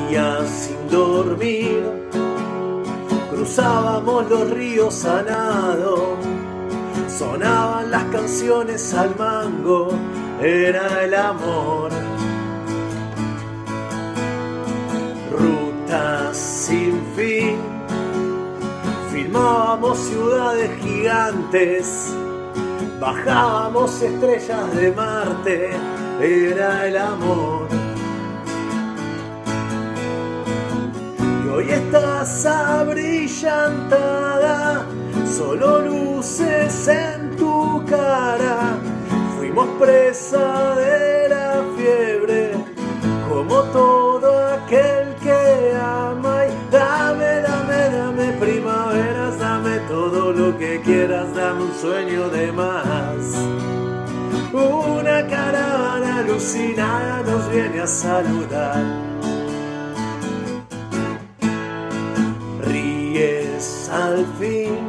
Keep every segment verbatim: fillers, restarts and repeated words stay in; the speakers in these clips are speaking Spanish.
días sin dormir, cruzábamos los ríos a nado, sonaban las canciones al mango, era el amor. Rutas sin fin, filmábamos ciudades gigantes, bajábamos estrellas de Marte, era el amor. Y hoy estás abrillantada, solo luces en tu cara. Fuimos presa de la fiebre, como todo aquel que ama. Y dame, dame, dame primaveras, dame todo lo que quieras, dame un sueño de más. Una caravana alucinada nos viene a saludar. Ríes al fin,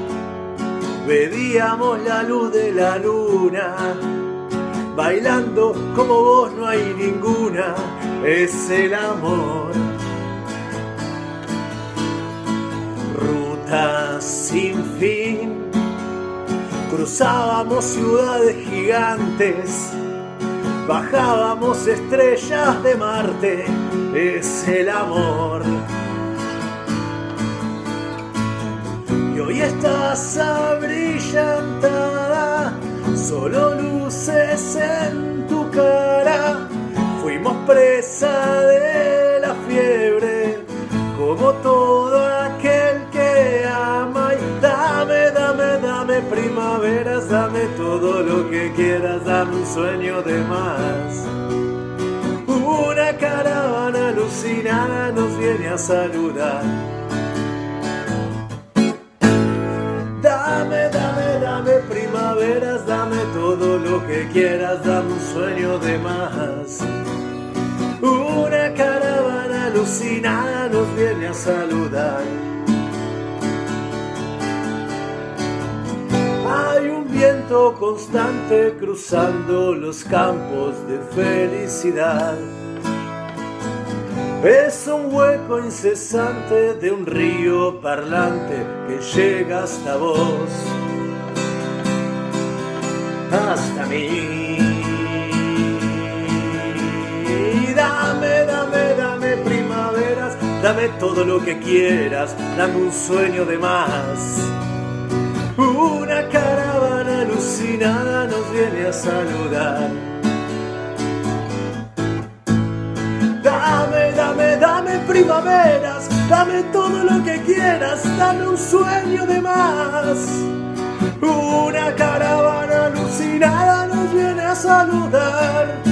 bebíamos la luz de la luna, bailando como vos no hay ninguna, es el amor. Rutas sin fin, cruzábamos ciudades gigantes, bajábamos estrellas de Marte, es el amor. Y hoy estás abrillantada, solo luces en tu cara. Fuimos presa de la fiebre, como todo aquel que ama. Y dame, dame, dame primaveras, dame todo lo que quieras, dame un sueño de más. Una caravana alucinada nos viene a saludar. Dame, dame, dame primaveras, dame todo lo que quieras, dame un sueño de más. Una caravana alucinada nos viene a saludar. Hay un viento constante cruzando los campos de felicidad. Es un hueco incesante de un río parlante que llega hasta vos, hasta mí. Dame, dame, dame primaveras, dame todo lo que quieras, dame un sueño de más. Una caravana alucinada nos viene a saludar. Dame, dame, dame primaveras, dame todo lo que quieras, dame un sueño de más. Una caravana alucinada nos viene a saludar.